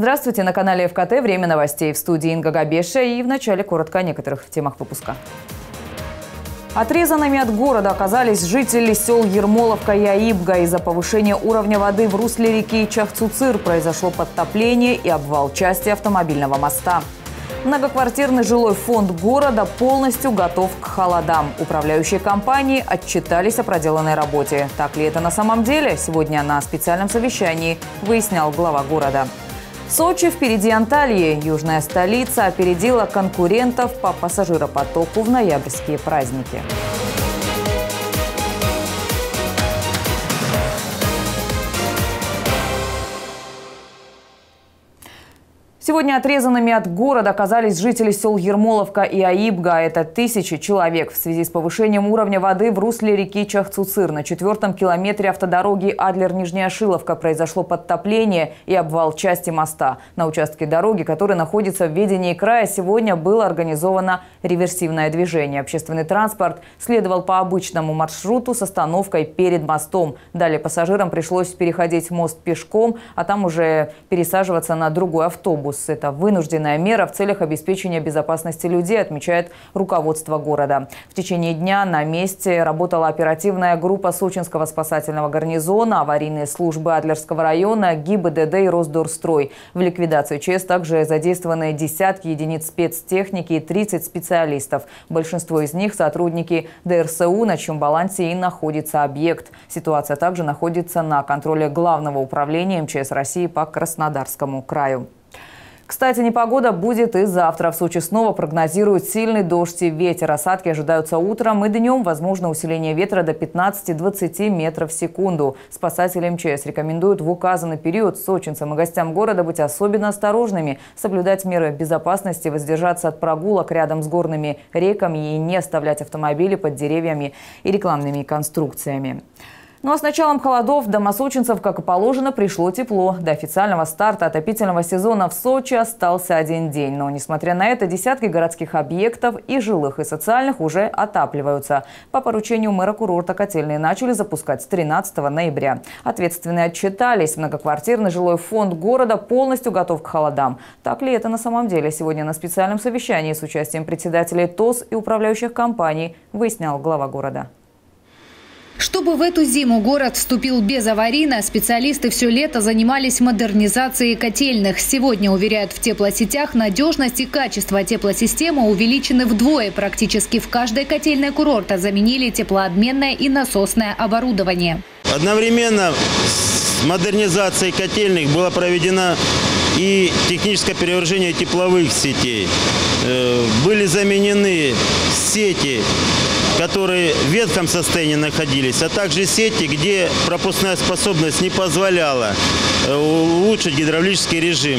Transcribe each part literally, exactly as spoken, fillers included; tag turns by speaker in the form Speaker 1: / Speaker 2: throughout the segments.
Speaker 1: Здравствуйте, на канале ФКТ «Время новостей», в студии Инга Габеша, и в начале коротко о некоторых темах выпуска. Отрезанными от города оказались жители сел Ермоловка и Аибга. Из-за повышения уровня воды в русле реки Чахцуцир произошло подтопление и обвал части автомобильного моста. Многоквартирный жилой фонд города полностью готов к холодам. Управляющие компании отчитались о проделанной работе. Так ли это на самом деле? Сегодня на специальном совещании выяснял глава города. В Сочи впереди Анталии. Южная столица опередила конкурентов по пассажиропотоку в ноябрьские праздники. Сегодня отрезанными от города оказались жители сел Ермоловка и Аибга. Это тысячи человек. В связи с повышением уровня воды в русле реки Чахцуцир на четвертом километре автодороги Адлер-Нижняя Шиловка произошло подтопление и обвал части моста. На участке дороги, который находится в ведении края, сегодня было организовано реверсивное движение. Общественный транспорт следовал по обычному маршруту с остановкой перед мостом. Далее пассажирам пришлось переходить мост пешком, а там уже пересаживаться на другой автобус. Это вынужденная мера в целях обеспечения безопасности людей, отмечает руководство города. В течение дня на месте работала оперативная группа Сочинского спасательного гарнизона, аварийные службы Адлерского района, ГИБДД и Росдорстрой. В ликвидацию ЧС также задействованы десятки единиц спецтехники и тридцать специалистов. Большинство из них сотрудники ДРСУ, на чьем балансе и находится объект. Ситуация также находится на контроле Главного управления МЧС России по Краснодарскому краю. Кстати, непогода будет и завтра. В Сочи снова прогнозируют сильный дождь и ветер. Осадки ожидаются утром и днем. Возможно усиление ветра до пятнадцати-двадцати метров в секунду. Спасатели МЧС рекомендуют в указанный период сочинцам и гостям города быть особенно осторожными, соблюдать меры безопасности, воздержаться от прогулок рядом с горными реками и не оставлять автомобили под деревьями и рекламными конструкциями. Ну а с началом холодов дома сочинцев, как и положено, пришло тепло. До официального старта отопительного сезона в Сочи остался один день. Но, несмотря на это, десятки городских объектов и жилых, и социальных уже отапливаются. По поручению мэра курорта котельные начали запускать с тринадцатого ноября. Ответственные отчитались. Многоквартирный жилой фонд города полностью готов к холодам. Так ли это на самом деле? Сегодня на специальном совещании с участием председателей ТОС и управляющих компаний выяснял глава города.
Speaker 2: Чтобы в эту зиму город вступил безаварийно, специалисты все лето занимались модернизацией котельных. Сегодня, уверяют в теплосетях, надежность и качество теплосистемы увеличены вдвое. Практически в каждой котельной курорта заменили теплообменное и насосное оборудование.
Speaker 3: Одновременно с модернизацией котельных было проведено и техническое перевооружение тепловых сетей. Были заменены сети, которые в ветхом состоянии находились, а также сети, где пропускная способность не позволяла улучшить гидравлический режим.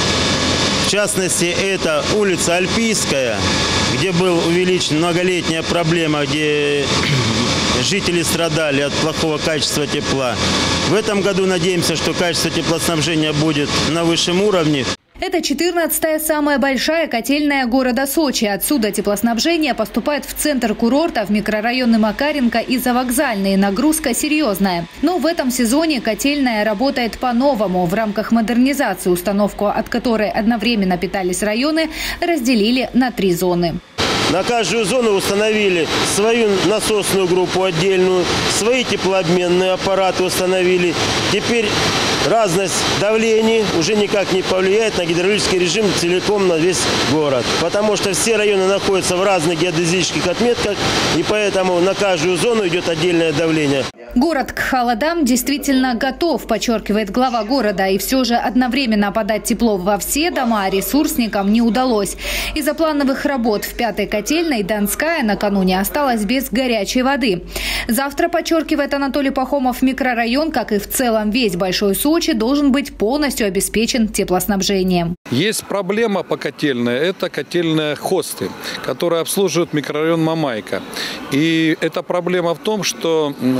Speaker 3: В частности, это улица Альпийская, где была увеличена многолетняя проблема, где жители страдали от плохого качества тепла. В этом году надеемся, что качество теплоснабжения будет на высшем уровне.
Speaker 2: Это четырнадцатая самая большая котельная города Сочи. Отсюда теплоснабжение поступает в центр курорта, в микрорайоны Макаренко и Завокзальные. Нагрузка серьезная. Но в этом сезоне котельная работает по-новому. В рамках модернизации, установку от которой одновременно питались районы, разделили на три зоны.
Speaker 3: На каждую зону установили свою насосную группу отдельную, свои теплообменные аппараты установили. Теперь разность давлений уже никак не повлияет на гидравлический режим целиком на весь город. Потому что все районы находятся в разных геодезических отметках, и поэтому на каждую зону идет отдельное давление.
Speaker 2: Город к холодам действительно готов, подчеркивает глава города. И все же одновременно подать тепло во все дома ресурсникам не удалось. Из-за плановых работ в пятой котельной Донская накануне осталась без горячей воды. Завтра, подчеркивает Анатолий Пахомов, микрорайон, как и в целом весь Большой Сочи, должен быть полностью обеспечен теплоснабжением.
Speaker 4: Есть проблема по котельной. Это котельная Хосты, которая обслуживает микрорайон Мамайка. И эта проблема в том, что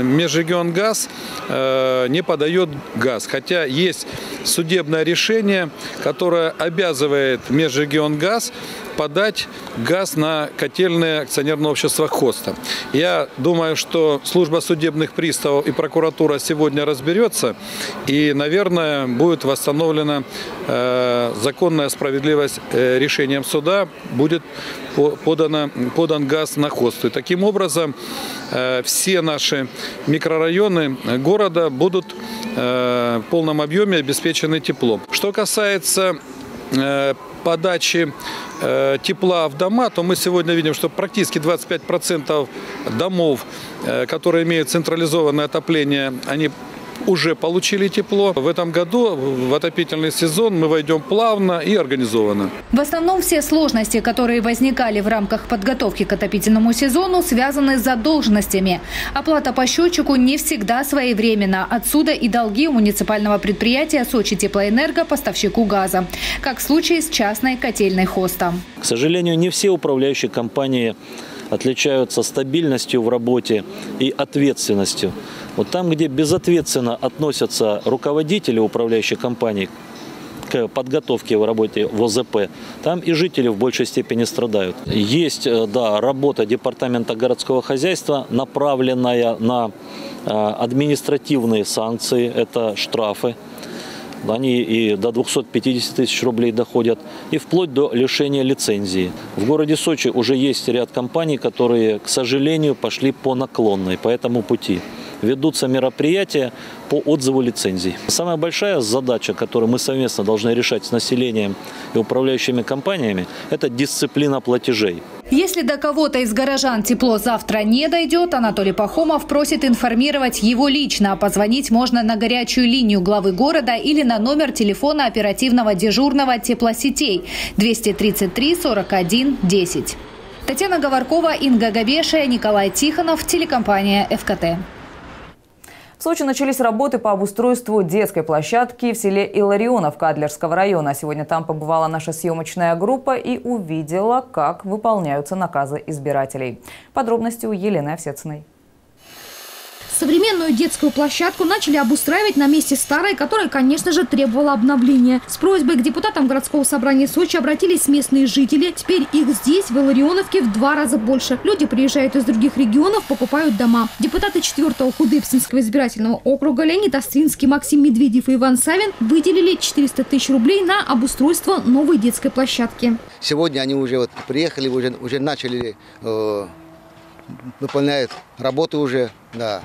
Speaker 4: Межрегионгаз не подает газ. Хотя есть судебное решение, которое обязывает Межрегионгаз подать газ на котельное акционерное общество «Хоста». Я думаю, что служба судебных приставов и прокуратура сегодня разберется, и, наверное, будет восстановлена э, законная справедливость э, решением суда, будет подано, подан газ на «Хосту». И таким образом э, все наши микрорайоны города будут э, в полном объеме обеспечены теплом. Что касается э, подачи э, тепла в дома, то мы сегодня видим, что практически двадцать пять процентов домов, э, которые имеют централизованное отопление, они уже получили тепло. В этом году в отопительный сезон мы войдем плавно и организованно.
Speaker 2: В основном все сложности, которые возникали в рамках подготовки к отопительному сезону, связаны с задолженностями. Оплата по счетчику не всегда своевременна. Отсюда и долги у муниципального предприятия «Сочи Теплоэнерго» поставщику газа, как в случае с частной котельной «Хоста».
Speaker 5: К сожалению, не все управляющие компании отличаются стабильностью в работе и ответственностью. Вот там, где безответственно относятся руководители управляющих компаний к подготовке в работе в О З П, там и жители в большей степени страдают. Есть, да, работа департамента городского хозяйства, направленная на административные санкции, это штрафы. Они и до двухсот пятидесяти тысяч рублей доходят, и вплоть до лишения лицензии. В городе Сочи уже есть ряд компаний, которые, к сожалению, пошли по наклонной, по этому пути. Ведутся мероприятия по отзыву лицензий. Самая большая задача, которую мы совместно должны решать с населением и управляющими компаниями, это дисциплина платежей.
Speaker 2: Если до кого-то из горожан тепло завтра не дойдет, Анатолий Пахомов просит информировать его лично. Позвонить можно на горячую линию главы города или на номер телефона оперативного дежурного теплосетей двести тридцать три сорок один десять. Татьяна Говоркова, Инга Габешия, Николай Тихонов, телекомпания Эф Ка Тэ.
Speaker 1: В Сочи начались работы по обустройству детской площадки в селе Илларионовка Адлерского района. Сегодня там побывала наша съемочная группа и увидела, как выполняются наказы избирателей. Подробности у Елены Овсециной.
Speaker 6: Современную детскую площадку начали обустраивать на месте старой, которая, конечно же, требовала обновления. С просьбой к депутатам городского собрания Сочи обратились местные жители. Теперь их здесь, в Илларионовке, в два раза больше. Люди приезжают из других регионов, покупают дома. Депутаты четвёртого Худыбсинского избирательного округа Леонид Остринский, Максим Медведев и Иван Савин выделили четыреста тысяч рублей на обустройство новой детской площадки.
Speaker 7: Сегодня они уже вот приехали, уже, уже начали, э, выполняют работу уже, да.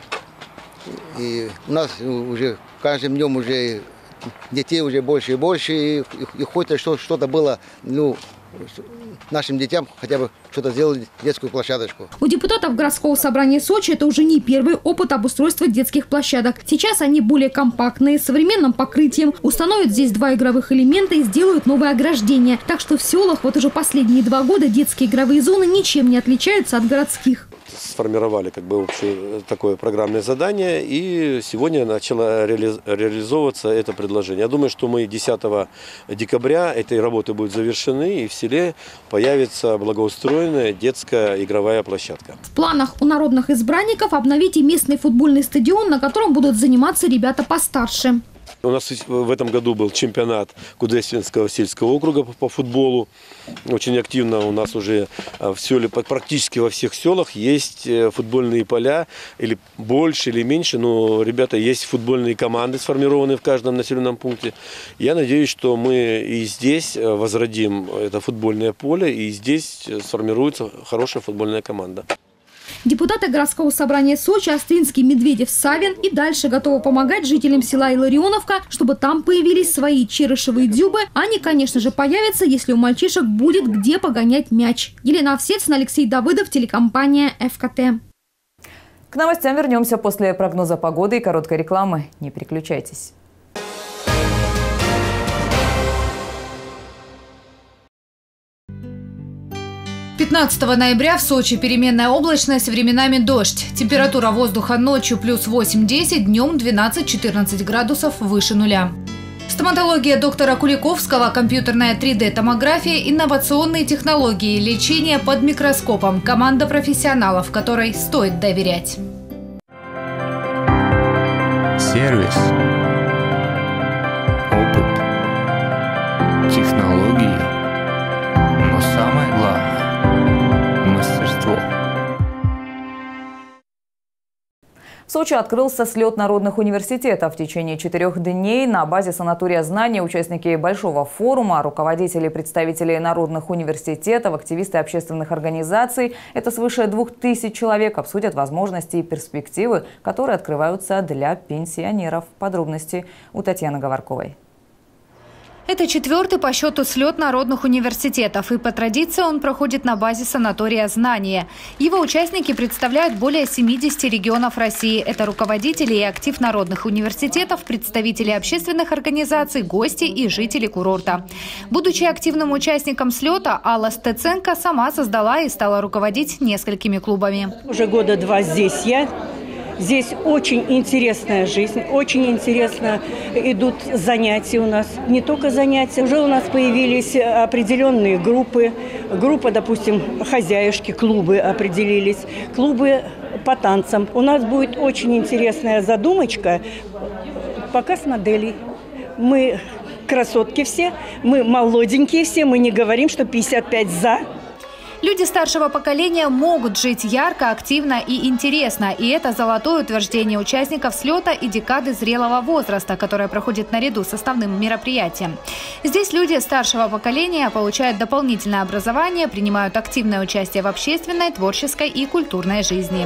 Speaker 7: И у нас уже каждым днем уже детей уже больше и больше, и, и хоть что-то было, ну, нашим детям хотя бы что-то сделали, детскую площадочку.
Speaker 6: У депутатов городского собрания Сочи это уже не первый опыт обустройства детских площадок. Сейчас они более компактные, с современным покрытием, установят здесь два игровых элемента и сделают новое ограждение. Так что в селах вот уже последние два года детские игровые зоны ничем не отличаются от городских.
Speaker 8: Сформировали как бы общее такое программное задание, и сегодня начало реали реализовываться это предложение. Я думаю, что мы десятого декабря этой работы будут завершены, и в селе появится благоустроенная детская игровая площадка.
Speaker 6: В планах у народных избранников обновить и местный футбольный стадион, на котором будут заниматься ребята постарше.
Speaker 8: У нас в этом году был чемпионат Кудесвинского сельского округа по футболу. Очень активно у нас уже в селе, практически во всех селах есть футбольные поля, или больше, или меньше, но, ребята, есть футбольные команды, сформированные в каждом населенном пункте. Я надеюсь, что мы и здесь возродим это футбольное поле, и здесь сформируется хорошая футбольная команда.
Speaker 6: Депутаты городского собрания Сочи Остринский, Медведев, Савин и дальше готовы помогать жителям села Илларионовка, чтобы там появились свои черышевые дюбы. Они, конечно же, появятся, если у мальчишек будет где погонять мяч. Елена Овсецина, Алексей Давыдов, телекомпания Эф Ка Тэ.
Speaker 1: К новостям вернемся после прогноза погоды и короткой рекламы. Не переключайтесь.
Speaker 2: пятнадцатого ноября в Сочи переменная облачность, временами дождь. Температура воздуха ночью плюс восемь-десять, днем двенадцать-четырнадцать градусов выше нуля. Стоматология доктора Куликовского, компьютерная три дэ томография, инновационные технологии, лечение под микроскопом. Команда профессионалов, которой стоит доверять.
Speaker 9: прогресс, опыт, технологии, но самое главное – мастерство.
Speaker 1: В Сочи открылся слет народных университетов. В течение четырех дней на базе санатория «Знания» участники большого форума, руководители и представители народных университетов, активисты общественных организаций, это свыше двух тысяч человек, обсудят возможности и перспективы, которые открываются для пенсионеров. Подробности у Татьяны Говорковой.
Speaker 2: Это четвертый по счету слет народных университетов, и по традиции он проходит на базе санатория «Знания». Его участники представляют более семидесяти регионов России. Это руководители и актив народных университетов, представители общественных организаций, гости и жители курорта. Будучи активным участником слета, Алла Стеценко сама создала и стала руководить несколькими клубами.
Speaker 10: Уже года два здесь я. Здесь очень интересная жизнь, очень интересно идут занятия у нас. Не только занятия, уже у нас появились определенные группы. Группа, допустим, хозяюшки, клубы определились, клубы по танцам. У нас будет очень интересная задумочка, показ моделей. Мы красотки все, мы молоденькие все, мы не говорим, что пятьдесят пять за.
Speaker 2: Люди старшего поколения могут жить ярко, активно и интересно. И это золотое утверждение участников слета и декады зрелого возраста, которая проходит наряду с основным мероприятием. Здесь люди старшего поколения получают дополнительное образование, принимают активное участие в общественной, творческой и культурной жизни.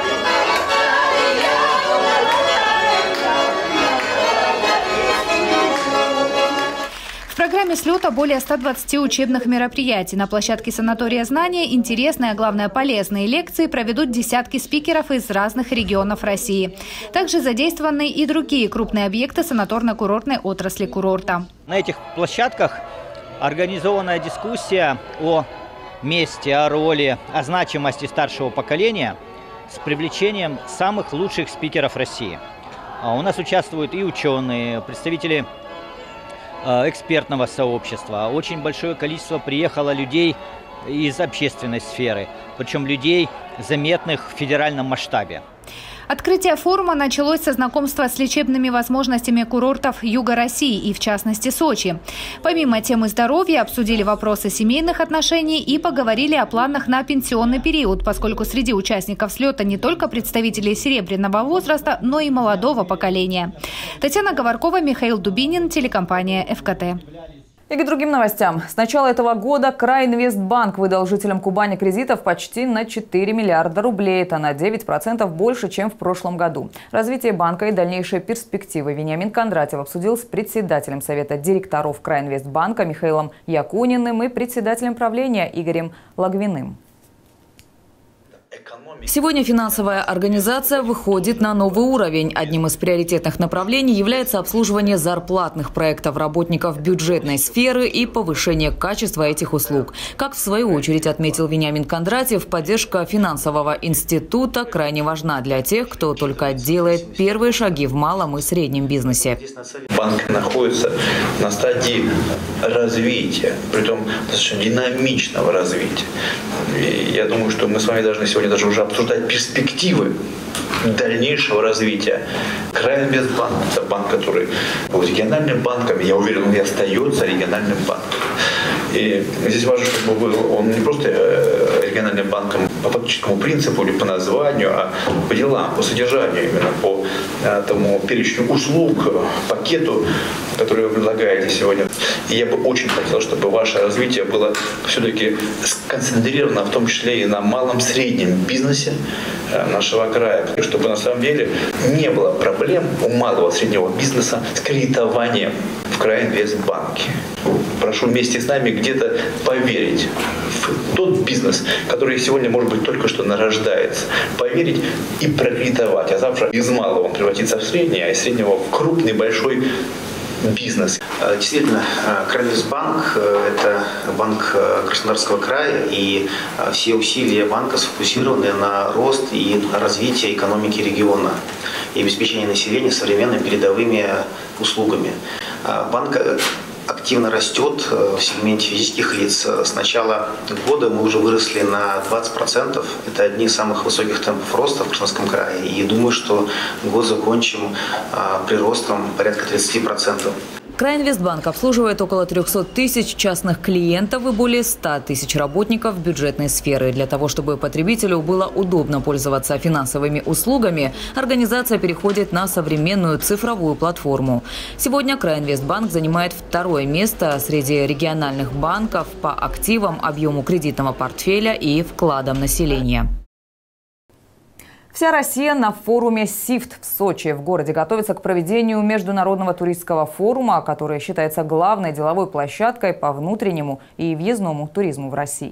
Speaker 2: В программе слета более ста двадцати учебных мероприятий. На площадке санатория «Знания» интересные, а главное полезные лекции проведут десятки спикеров из разных регионов России. Также задействованы и другие крупные объекты санаторно-курортной отрасли курорта.
Speaker 11: На этих площадках организованная дискуссия о месте, о роли, о значимости старшего поколения с привлечением самых лучших спикеров России. У нас участвуют и ученые, представители экспертного сообщества. Очень большое количество приехало людей из общественной сферы, причем людей, заметных в федеральном масштабе.
Speaker 2: Открытие форума началось со знакомства с лечебными возможностями курортов Юга России и, в частности, Сочи. Помимо темы здоровья, обсудили вопросы семейных отношений и поговорили о планах на пенсионный период, поскольку среди участников слета не только представители серебряного возраста, но и молодого поколения. Татьяна Говоркова, Михаил Дубинин, телекомпания эф ка тэ.
Speaker 1: И к другим новостям. С начала этого года Крайинвестбанк выдал жителям Кубани кредитов почти на четыре миллиарда рублей. Это на девять процентов больше, чем в прошлом году. Развитие банка и дальнейшие перспективы Вениамин Кондратьев обсудил с председателем Совета директоров Крайинвестбанка Михаилом Якуниным и председателем правления Игорем Лагвиным. Сегодня финансовая организация выходит на новый уровень. Одним из приоритетных направлений является обслуживание зарплатных проектов работников бюджетной сферы и повышение качества этих услуг. Как в свою очередь отметил Вениамин Кондратьев, поддержка финансового института крайне важна для тех, кто только делает первые шаги в малом и среднем бизнесе.
Speaker 12: Банк находится на стадии развития, притом достаточно динамичного развития. И я думаю, что мы с вами должны сегодня даже уже обсуждать перспективы дальнейшего развития. Крайинвестбанк – это банк, который был региональным банком, я уверен, он и остается региональным банком. И здесь важно, чтобы был он не просто региональным банком по фактическому принципу или по названию, а по делам, по содержанию, именно по тому перечню услуг, пакету, который вы предлагаете сегодня. И я бы очень хотел, чтобы ваше развитие было все-таки сконцентрировано, в том числе и на малом-среднем бизнесе нашего края, чтобы на самом деле не было проблем у малого среднего бизнеса с кредитованием в Крайинвестбанке. Прошу вместе с нами где-то поверить в тот бизнес, который сегодня, может быть, только что нарождается. Поверить и прокредитовать. А завтра из малого он превратится в средний, а из среднего в крупный, большой бизнес.
Speaker 13: Действительно, Крайинвестбанк – это банк Краснодарского края, и все усилия банка сфокусированы на рост и развитие экономики региона и обеспечение населения современными передовыми услугами. Банк активно растет в сегменте физических лиц. С начала года мы уже выросли на двадцать процентов. Это одни из самых высоких темпов роста в Краснодарском крае. И думаю, что год закончим приростом порядка тридцати процентов.
Speaker 1: Крайинвестбанк обслуживает около трёхсот тысяч частных клиентов и более ста тысяч работников бюджетной сферы. Для того, чтобы потребителю было удобно пользоваться финансовыми услугами, организация переходит на современную цифровую платформу. Сегодня Крайинвестбанк занимает второе место среди региональных банков по активам, объему кредитного портфеля и вкладам населения. Вся Россия на форуме СИФТ в Сочи. В городе готовится к проведению международного туристского форума, который считается главной деловой площадкой по внутреннему и въездному туризму в России.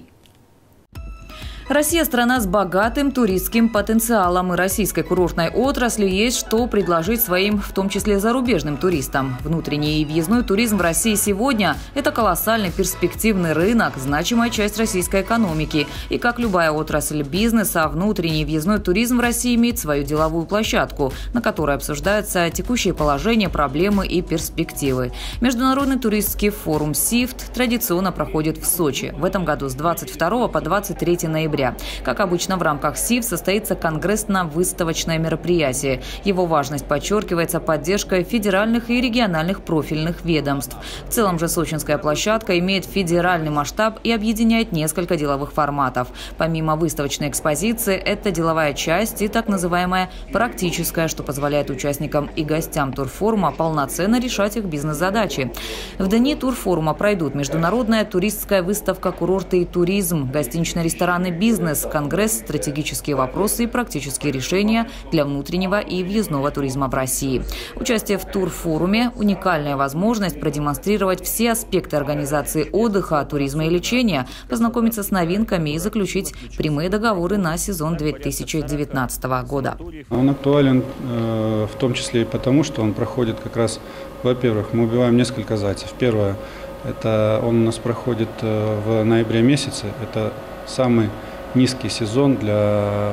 Speaker 1: Россия – страна с богатым туристским потенциалом, и российской курортной отрасли есть что предложить своим, в том числе зарубежным туристам. Внутренний и въездной туризм в России сегодня – это колоссальный перспективный рынок, значимая часть российской экономики. И как любая отрасль бизнеса, внутренний и въездной туризм в России имеет свою деловую площадку, на которой обсуждаются текущее положение, проблемы и перспективы. Международный туристский форум СИФТ традиционно проходит в Сочи. В этом году с двадцать второго по двадцать третье ноября. Как обычно, в рамках СИФТ состоится конгрессно-выставочное мероприятие. Его важность подчеркивается поддержкой федеральных и региональных профильных ведомств. В целом же сочинская площадка имеет федеральный масштаб и объединяет несколько деловых форматов. Помимо выставочной экспозиции, это деловая часть и так называемая практическая, что позволяет участникам и гостям турфорума полноценно решать их бизнес-задачи. В дни турфорума пройдут международная туристская выставка «Курорты и туризм», гостинично-ресторанный бизнес, Бизнес, конгресс, стратегические вопросы и практические решения для внутреннего и въездного туризма в России. Участие в турфоруме – уникальная возможность продемонстрировать все аспекты организации отдыха, туризма и лечения, познакомиться с новинками и заключить прямые договоры на сезон две тысячи девятнадцатого года.
Speaker 14: Он актуален э, в том числе и потому, что он проходит как раз, во-первых, мы убиваем несколько зайцев. Первое – это он у нас проходит э, в ноябре месяце. Это самый низкий сезон для,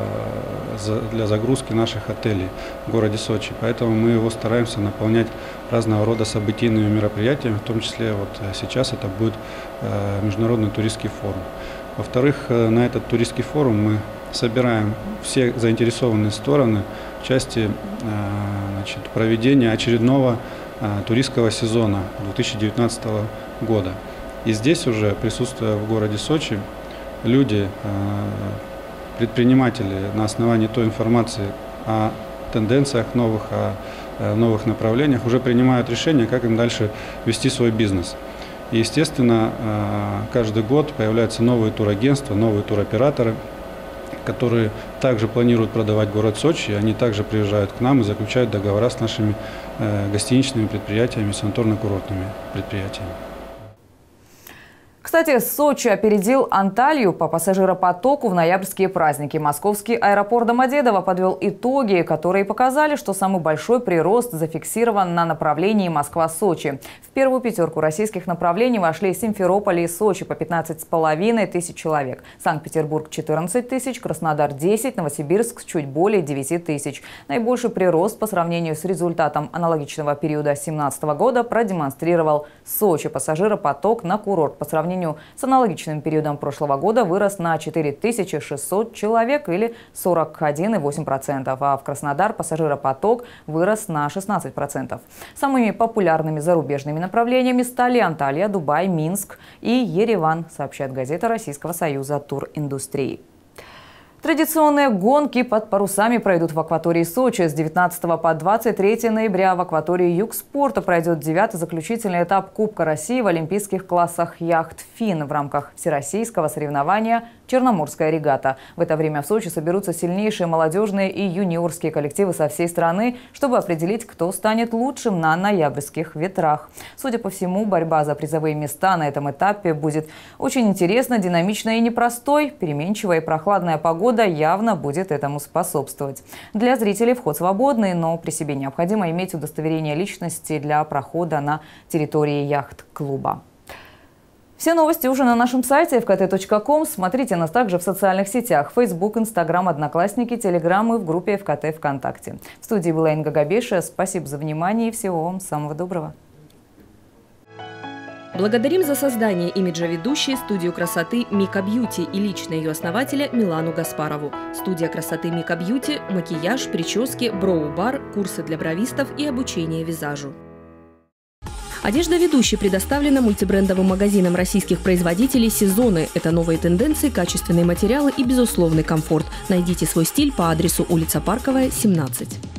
Speaker 14: для загрузки наших отелей в городе Сочи. Поэтому мы его стараемся наполнять разного рода событийными мероприятиями, в том числе вот сейчас это будет международный туристский форум. Во-вторых, на этот туристский форум мы собираем все заинтересованные стороны в части значит, проведения очередного туристского сезона две тысячи девятнадцатого года. И здесь уже, присутствуя в городе Сочи, люди, предприниматели на основании той информации о тенденциях новых, о новых направлениях уже принимают решение, как им дальше вести свой бизнес. И, естественно, каждый год появляются новые турагентства, новые туроператоры, которые также планируют продавать город Сочи. Они также приезжают к нам и заключают договора с нашими гостиничными предприятиями, санаторно-курортными предприятиями.
Speaker 1: Кстати, Сочи опередил Анталью по пассажиропотоку в ноябрьские праздники. Московский аэропорт Домодедово подвел итоги, которые показали, что самый большой прирост зафиксирован на направлении Москва-Сочи. В первую пятерку российских направлений вошли Симферополь и Сочи по пятнадцать с половиной тысяч человек, Санкт-Петербург – четырнадцать тысяч, Краснодар – десять, Новосибирск – чуть более девяти тысяч. Наибольший прирост по сравнению с результатом аналогичного периода две тысячи семнадцатого года продемонстрировал Сочи. Пассажиропоток на курорт по сравнению с аналогичным периодом прошлого года вырос на четыре тысячи шестьсот человек или сорок один и восемь десятых процента, а в Краснодар пассажиропоток вырос на шестнадцать процентов. Самыми популярными зарубежными направлениями стали Анталия, Дубай, Минск и Ереван, сообщает газета Российского союза туриндустрии. Традиционные гонки под парусами пройдут в акватории Сочи. С девятнадцатого по двадцать третье ноября в акватории Югспорта пройдет девятый заключительный этап Кубка России в олимпийских классах яхт-фин в рамках всероссийского соревнования «Черноморская регата». В это время в Сочи соберутся сильнейшие молодежные и юниорские коллективы со всей страны, чтобы определить, кто станет лучшим на ноябрьских ветрах. Судя по всему, борьба за призовые места на этом этапе будет очень интересной, динамичной и непростой. Переменчивая и прохладная погода явно будет этому способствовать. Для зрителей вход свободный, но при себе необходимо иметь удостоверение личности для прохода на территории яхт-клуба. Все новости уже на нашем сайте эф ка тэ точка ком. Смотрите нас также в социальных сетях: Facebook, Instagram, Одноклассники, Telegram и в группе эф ка тэ ВКонтакте. В студии была Инга Габеша. Спасибо за внимание и всего вам самого доброго.
Speaker 15: Благодарим за создание имиджа ведущей студию красоты Мика Бьюти и лично ее основателя Милану Гаспарову. Студия красоты Мика Бьюти – макияж, прически, броу-бар, курсы для бровистов и обучение визажу. Одежда ведущей предоставлена мультибрендовым магазином российских производителей «Сезоны». Это новые тенденции, качественные материалы и безусловный комфорт. Найдите свой стиль по адресу улица Парковая, семнадцать.